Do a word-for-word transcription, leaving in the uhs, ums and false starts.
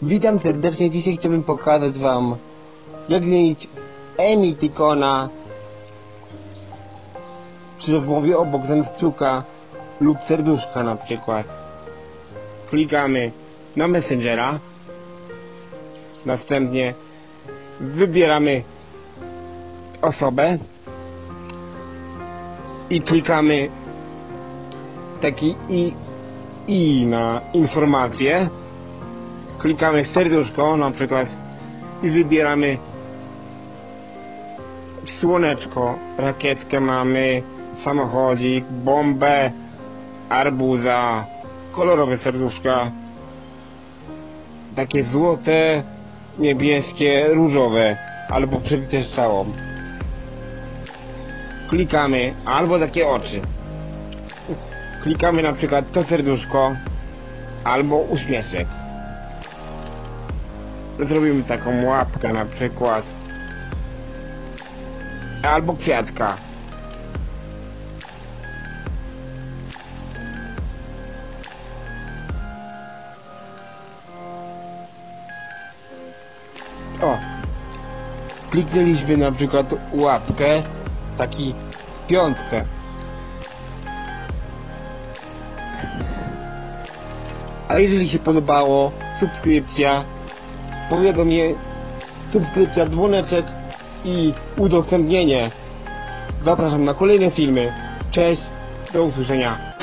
Witam serdecznie, dzisiaj chciałbym pokazać wam, jak zmienić emotikona przy rozmowie obok zamiast kciuka lub serduszka na przykład. Klikamy na Messengera, następnie wybieramy osobę i klikamy taki i, i na informację. Klikamy w serduszko na przykład i wybieramy słoneczko, rakietkę mamy, samochodzik, bombę, arbuza, kolorowe serduszka, takie złote, niebieskie, różowe albo przebite strzałą. Klikamy albo takie oczy. Klikamy na przykład to serduszko albo uśmieszek. Zrobimy taką łapkę na przykład albo kwiatka. O, kliknęliśmy na przykład łapkę, taki piątkę. A jeżeli się podobało, subskrypcja, powiadomienie, subskrypcja, dzwoneczek i udostępnienie. Zapraszam na kolejne filmy. Cześć, do usłyszenia.